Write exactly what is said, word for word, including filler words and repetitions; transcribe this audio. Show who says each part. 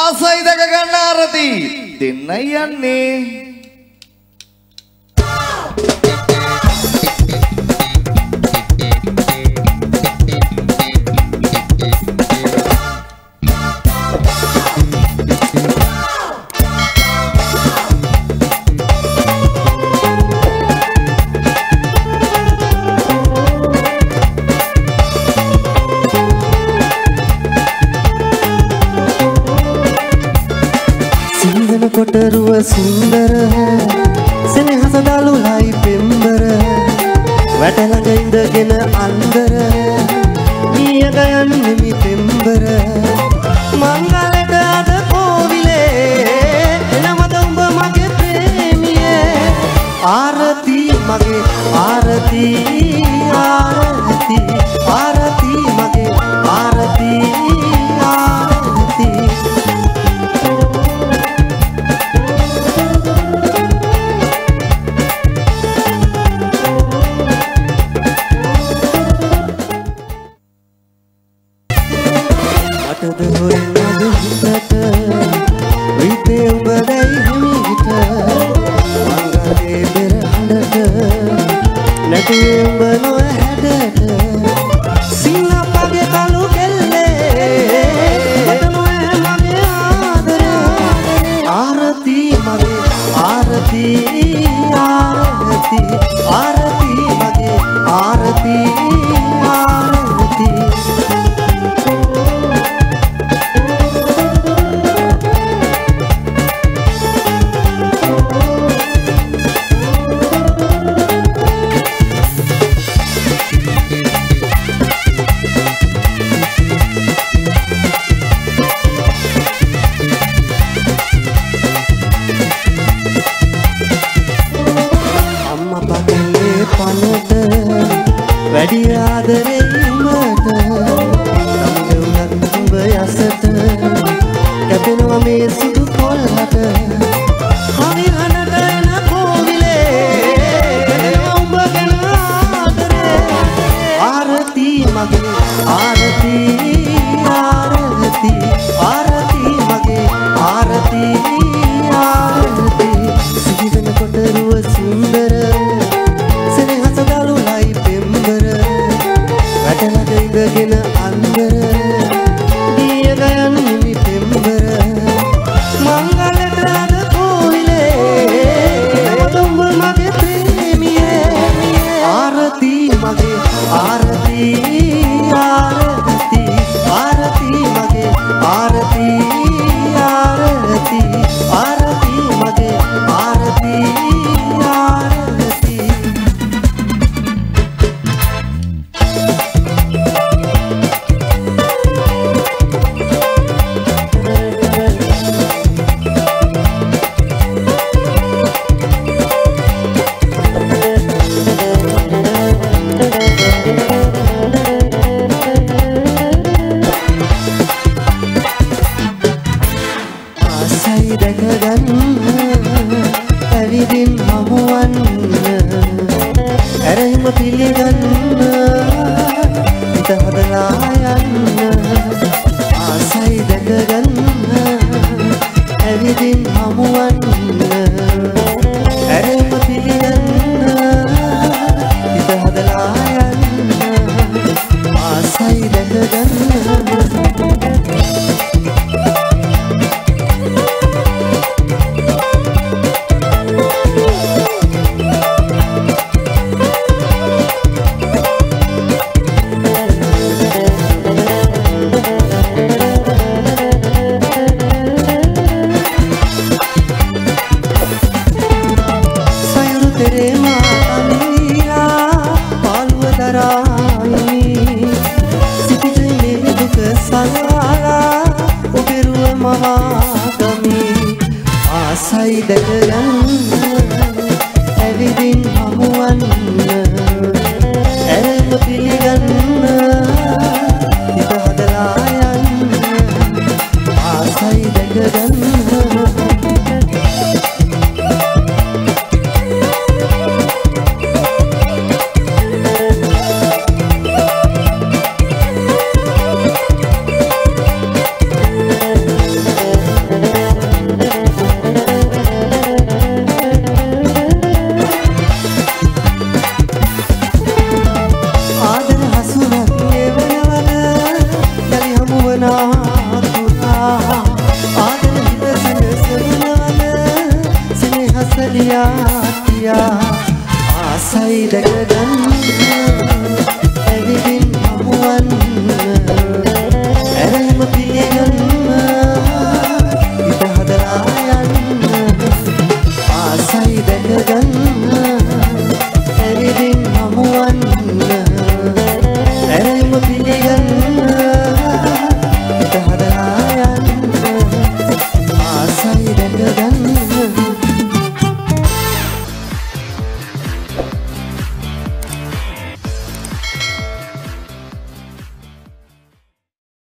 Speaker 1: ආසයි දැක ගන්න ආරති දෙන්නයි යන්නේ.
Speaker 2: कोटरुआ सुंदर है सिने हसदालू लाई पिंबर वैटलंग इंदगिन अंदर निया गयन निमि पिंबर मंगलट अद कोविले नमद उඹ मगे प्रेमिये आरती मगे आरती आरती आरती मगे आरती आरती අටද හොරෙන් අද හිතට විතේ උඹ දැයි හිමිට මංගලේ පෙර හඬට නැතුවේ උඹ නොහැඩට සිංහපගේ කළු කෙල්ලේ මට නොෑ මගේ ආදරේ ආරති මගේ ආරති ආරති ආරති මගේ ආරති ආරති වැඩි ආදරේ උඹට සමග උනත් උඹ යසට කැපෙනවා මේ සුදු කොල්ලට කවි හඬට එන කෝවිලේ උඹ ගැන ආදරේ ආරති මගේ ආරති ආරති ආරති මගේ ආරති ආරති සිහිවෙන කොටරුව සුන්දර ඉඳගෙන අන්දර දිය ගයන් නිමි පෙම්බර මංගලට අද කෝවිලේ ඔබ මගේ ප්‍රේමියේ ආරති මගේ ආරති ආරති ආරති මගේ ආරති ආරති ආරති මගේ ආරති ආරති දැකගත්